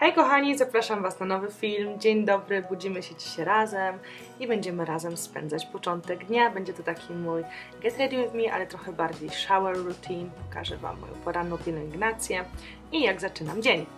Hej kochani, zapraszam Was na nowy film. Dzień dobry, budzimy się dzisiaj razem i będziemy razem spędzać początek dnia. Będzie to taki mój get ready with me, ale trochę bardziej shower routine. Pokażę Wam moją poranną pielęgnację i jak zaczynam dzień.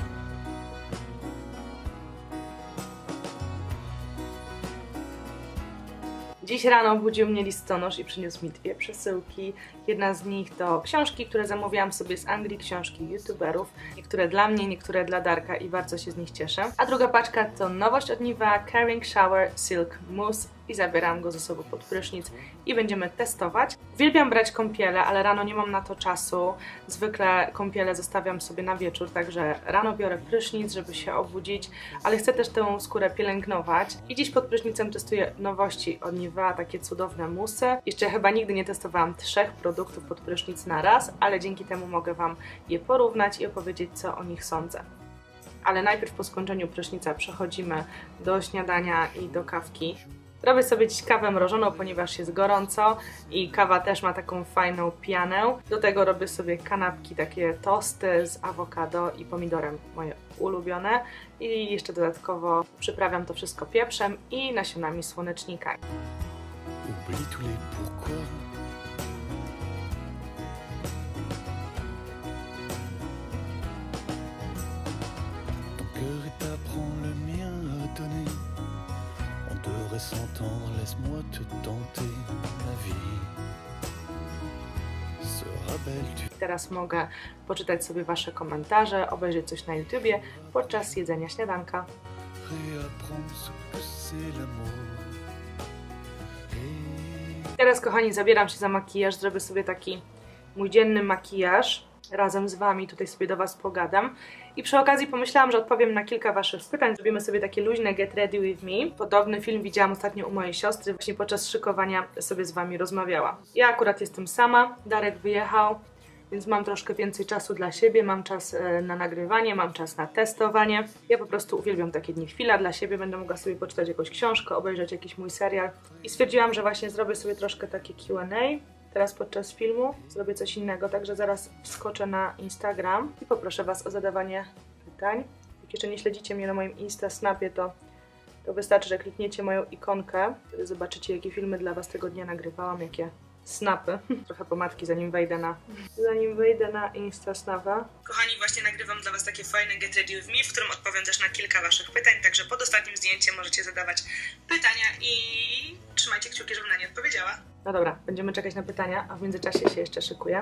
Dziś rano obudził mnie listonosz i przyniósł mi 2 przesyłki. Jedna z nich to książki, które zamówiłam sobie z Anglii, książki youtuberów. Niektóre dla mnie, niektóre dla Darka i bardzo się z nich cieszę. A druga paczka to nowość od Nivea Caring Shower Silk Mousse i zabieram go ze sobą pod prysznic i będziemy testować. Uwielbiam brać kąpiele, ale rano nie mam na to czasu. Zwykle kąpiele zostawiam sobie na wieczór, także rano biorę prysznic, żeby się obudzić, ale chcę też tę skórę pielęgnować. I dziś pod prysznicem testuję nowości od Nivea, takie cudowne musy. Jeszcze chyba nigdy nie testowałam 3 produktów pod prysznic na raz, ale dzięki temu mogę Wam je porównać i opowiedzieć, co o nich sądzę. Ale najpierw po skończeniu prysznica przechodzimy do śniadania i do kawki. Robię sobie dziś kawę mrożoną, ponieważ jest gorąco i kawa też ma taką fajną pianę. Do tego robię sobie kanapki, takie tosty z awokado i pomidorem, moje ulubione. I jeszcze dodatkowo przyprawiam to wszystko pieprzem i nasionami słonecznika. Laisse-moi te tenter ma vie. Teraz mogę poczytać sobie Wasze komentarze, obejrzeć coś na YouTubie podczas jedzenia śniadanka. Teraz, kochani, zabieram się za makijaż, zrobię sobie taki mój dzienny makijaż. Razem z Wami tutaj sobie do Was pogadam. I przy okazji pomyślałam, że odpowiem na kilka Waszych pytań. Zrobimy sobie takie luźne get ready with me. Podobny film widziałam ostatnio u mojej siostry. Właśnie podczas szykowania sobie z Wami rozmawiała. Ja akurat jestem sama, Darek wyjechał, więc mam troszkę więcej czasu dla siebie. Mam czas na nagrywanie, mam czas na testowanie. Ja po prostu uwielbiam takie dni. Chwila dla siebie, będę mogła sobie poczytać jakąś książkę, obejrzeć jakiś mój serial. I stwierdziłam, że właśnie zrobię sobie troszkę takie Q&A. Teraz podczas filmu zrobię coś innego, także zaraz wskoczę na Instagram i poproszę Was o zadawanie pytań. Jak jeszcze nie śledzicie mnie na moim Insta-snapie, to wystarczy, że klikniecie moją ikonkę. Wtedy zobaczycie, jakie filmy dla Was tego dnia nagrywałam, jakie snapy. Trochę pomadki, zanim wejdę na Insta-snapa. Kochani, właśnie nagrywam dla Was takie fajne Get Ready With Me, w którym odpowiem też na kilka Waszych pytań, także pod ostatnim zdjęciem możecie zadawać pytania i trzymajcie kciuki, żebym na nie odpowiedziała. No dobra, będziemy czekać na pytania, a w międzyczasie się jeszcze szykuję.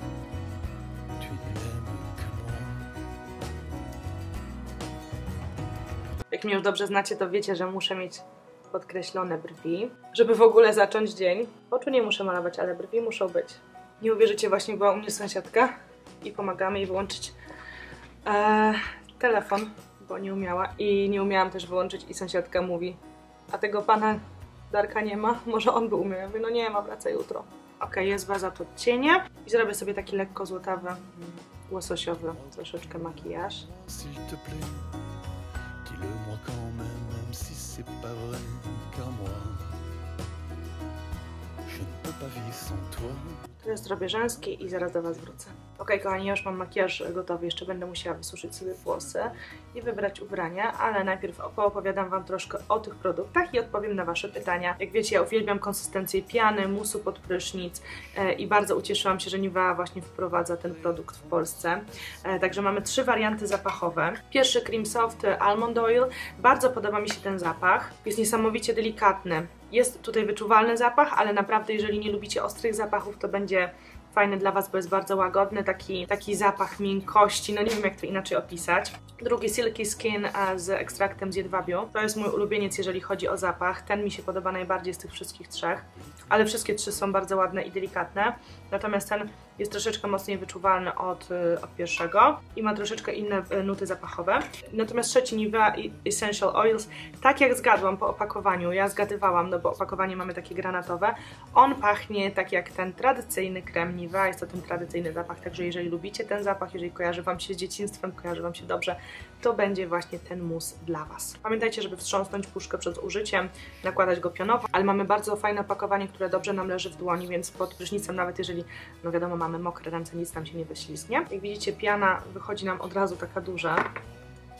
Jak mnie już dobrze znacie, to wiecie, że muszę mieć podkreślone brwi, żeby w ogóle zacząć dzień. Oczu nie muszę malować, ale brwi muszą być. Nie uwierzycie, właśnie była u mnie sąsiadka i pomagamy jej wyłączyć telefon, bo nie umiała. I nie umiałam też wyłączyć i sąsiadka mówi: a tego pana Darka nie ma? Może on by umiał. Ja mówię: no nie ma, wraca jutro. Ok, jest baza to cienie i zrobię sobie taki lekko złotawy, łososiowy troszeczkę makijaż. Teraz zrobię rzęskie i zaraz do Was wrócę. Ok, kochani, ja już mam makijaż gotowy, jeszcze będę musiała wysuszyć sobie włosy i wybrać ubrania, ale najpierw opowiadam Wam troszkę o tych produktach i odpowiem na Wasze pytania. Jak wiecie, ja uwielbiam konsystencję piany, musu pod prysznic i bardzo ucieszyłam się, że Nivea właśnie wprowadza ten produkt w Polsce. Także mamy 3 warianty zapachowe. Pierwszy Cream Soft Almond Oil. Bardzo podoba mi się ten zapach. Jest niesamowicie delikatny. Jest tutaj wyczuwalny zapach, ale naprawdę, jeżeli nie lubicie ostrych zapachów, to będzie fajny dla Was, bo jest bardzo łagodny, taki zapach miękkości, no nie wiem, jak to inaczej opisać. Drugi Silky Skin z ekstraktem z jedwabiu. To jest mój ulubieniec, jeżeli chodzi o zapach. Ten mi się podoba najbardziej z tych wszystkich 3, ale wszystkie 3 są bardzo ładne i delikatne. Natomiast ten jest troszeczkę mocniej wyczuwalny od pierwszego i ma troszeczkę inne nuty zapachowe. Natomiast trzeci Nivea Essential Oils, tak jak zgadłam po opakowaniu, ja zgadywałam, no bo opakowanie mamy takie granatowe, on pachnie tak jak ten tradycyjny krem Nivea, jest to ten tradycyjny zapach, także jeżeli lubicie ten zapach, jeżeli kojarzy Wam się z dzieciństwem, kojarzy Wam się dobrze, to będzie właśnie ten mus dla Was. Pamiętajcie, żeby wstrząsnąć puszkę przed użyciem, nakładać go pionowo, ale mamy bardzo fajne opakowanie, które dobrze nam leży w dłoni, więc pod prysznicem, nawet jeżeli, no wiadomo, mamy mokre ręce, nic nam się nie wyślizgnie. Jak widzicie, piana wychodzi nam od razu taka duża.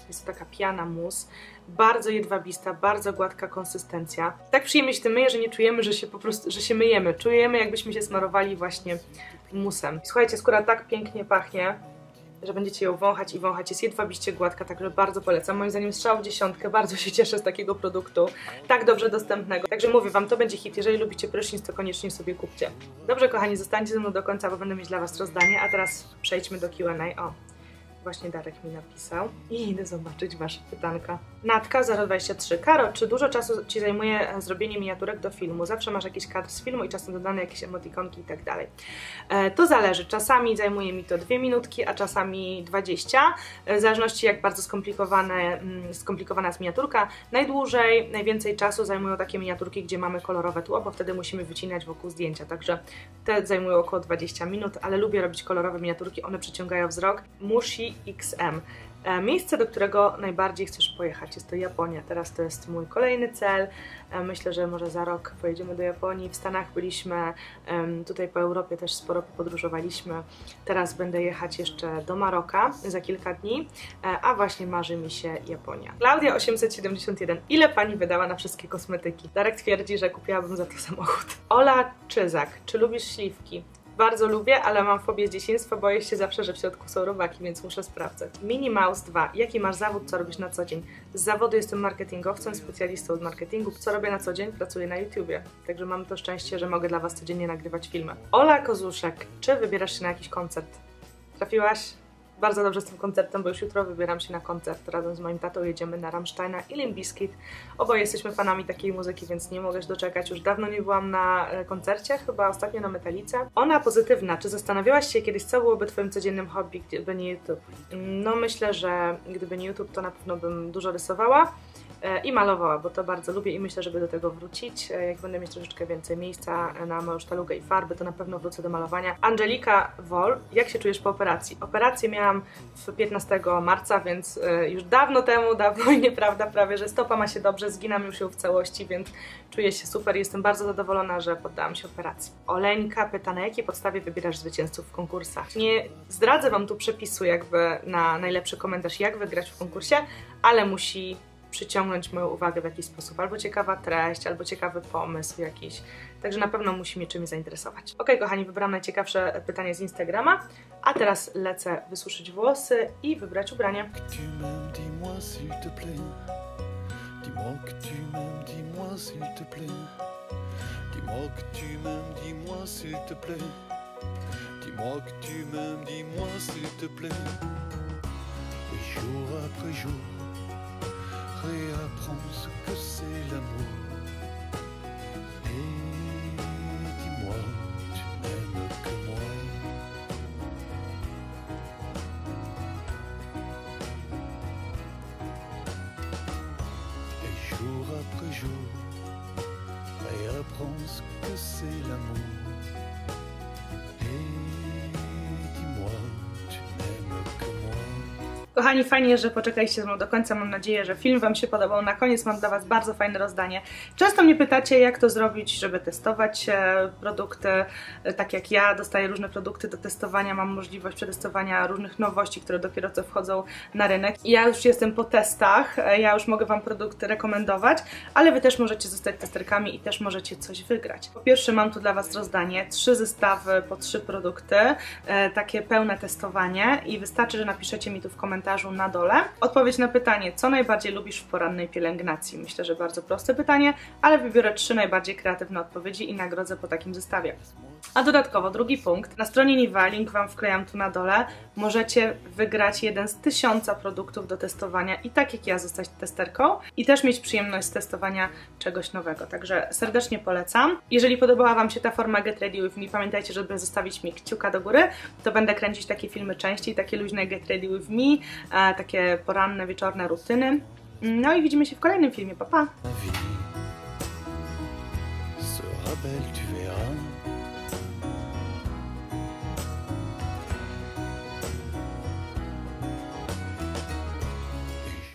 Jest to taka piana mus, bardzo jedwabista, bardzo gładka konsystencja. Tak przyjemnie się tym myje, że nie czujemy, że się po prostu, że się myjemy. Czujemy, jakbyśmy się smarowali właśnie musem. Słuchajcie, skóra tak pięknie pachnie, że będziecie ją wąchać i wąchać. Jest jedwabiście gładka, także bardzo polecam. Moim zdaniem strzał w 10. Bardzo się cieszę z takiego produktu, tak dobrze dostępnego. Także mówię wam, to będzie hit. Jeżeli lubicie prysznic, to koniecznie sobie kupcie. Dobrze, kochani, zostańcie ze mną do końca, bo będę mieć dla was rozdanie. A teraz przejdźmy do Q&A. O, właśnie Darek mi napisał i idę zobaczyć wasze pytanka. Natka 023. Karo, czy dużo czasu ci zajmuje zrobienie miniaturek do filmu? Zawsze masz jakiś kadr z filmu i czasem dodane jakieś emotikonki i tak dalej. To zależy. Czasami zajmuje mi to 2 minutki, a czasami 20. W zależności jak bardzo skomplikowana jest miniaturka. Najdłużej, najwięcej czasu zajmują takie miniaturki, gdzie mamy kolorowe tło, bo wtedy musimy wycinać wokół zdjęcia. Także te zajmują około 20 minut, ale lubię robić kolorowe miniaturki. One przyciągają wzrok. Mushi XM. Miejsce, do którego najbardziej chcesz pojechać, jest to Japonia. Teraz to jest mój kolejny cel. Myślę, że może za rok pojedziemy do Japonii. W Stanach byliśmy, tutaj po Europie też sporo podróżowaliśmy. Teraz będę jechać jeszcze do Maroka za kilka dni, a właśnie marzy mi się Japonia. Klaudia 871. Ile pani wydała na wszystkie kosmetyki? Darek twierdzi, że kupiłabym za to samochód. Ola Czyzak. Czy lubisz śliwki? Bardzo lubię, ale mam fobię z dzieciństwa, boję się zawsze, że w środku są robaki, więc muszę sprawdzać. Minnie Mouse 2. Jaki masz zawód, co robisz na co dzień? Z zawodu jestem marketingowcem, specjalistą od marketingu. Co robię na co dzień? Pracuję na YouTubie. Także mam to szczęście, że mogę dla was codziennie nagrywać filmy. Ola Kozuszek. Czy wybierasz się na jakiś koncert? Trafiłaś? Bardzo dobrze z tym koncertem, bo już jutro wybieram się na koncert. Razem z moim tatą jedziemy na Rammsteina i Limp Bizkit. Oboje jesteśmy fanami takiej muzyki, więc nie mogę się doczekać. Już dawno nie byłam na koncercie, chyba ostatnio na Metalice. Ona pozytywna. Czy zastanawiałaś się kiedyś, co byłoby twoim codziennym hobby, gdyby nie YouTube? No myślę, że gdyby nie YouTube, to na pewno bym dużo rysowała i malowała, bo to bardzo lubię i myślę, żeby do tego wrócić. Jak będę mieć troszeczkę więcej miejsca na moją sztalugę i farby, to na pewno wrócę do malowania. Angelika Wol, jak się czujesz po operacji? Operację miałam 15 marca, więc już dawno temu, dawno i nieprawda prawie, że stopa ma się dobrze, zginam już ją w całości, więc czuję się super. Jestem bardzo zadowolona, że poddałam się operacji. Oleńka pyta, na jakiej podstawie wybierasz zwycięzców w konkursach? Nie zdradzę wam tu przepisu jakby na najlepszy komentarz, jak wygrać w konkursie, ale musi przyciągnąć moją uwagę w jakiś sposób. Albo ciekawa treść, albo ciekawy pomysł jakiś. Także na pewno musi mnie czymś zainteresować. Ok, kochani, wybrałam najciekawsze pytanie z Instagrama, a teraz lecę wysuszyć włosy i wybrać ubranie. Réapprends ce que c'est l'amour. Et dis-moi, tu n'aimes que moi. Et jour après jour, réapprends ce que c'est l'amour. Et dis-moi, tu n'aimes que moi. Kochani, fajnie, że poczekaliście ze mną do końca. Mam nadzieję, że film wam się podobał. Na koniec mam dla was bardzo fajne rozdanie. Często mnie pytacie, jak to zrobić, żeby testować produkty. Tak jak ja dostaję różne produkty do testowania, mam możliwość przetestowania różnych nowości, które dopiero co wchodzą na rynek. I ja już jestem po testach, ja już mogę wam produkty rekomendować, ale wy też możecie zostać testerkami i też możecie coś wygrać. Po pierwsze, mam tu dla was rozdanie, 3 zestawy po 3 produkty, takie pełne testowanie i wystarczy, że napiszecie mi tu w komentarzu na dole odpowiedź na pytanie, co najbardziej lubisz w porannej pielęgnacji. Myślę, że bardzo proste pytanie, ale wybiorę 3 najbardziej kreatywne odpowiedzi i nagrodzę po takim zestawie. A dodatkowo drugi punkt, na stronie Niva, link wam wklejam tu na dole, możecie wygrać jeden z 1000 produktów do testowania i tak jak ja zostać testerką i też mieć przyjemność z testowania czegoś nowego. Także serdecznie polecam. Jeżeli podobała wam się ta forma Get Ready With Me, pamiętajcie, żeby zostawić mi kciuka do góry, to będę kręcić takie filmy częściej, takie luźne Get Ready With Me, takie poranne, wieczorne rutyny. No i widzimy się w kolejnym filmie. Pa, pa! Sera belle, tu verras.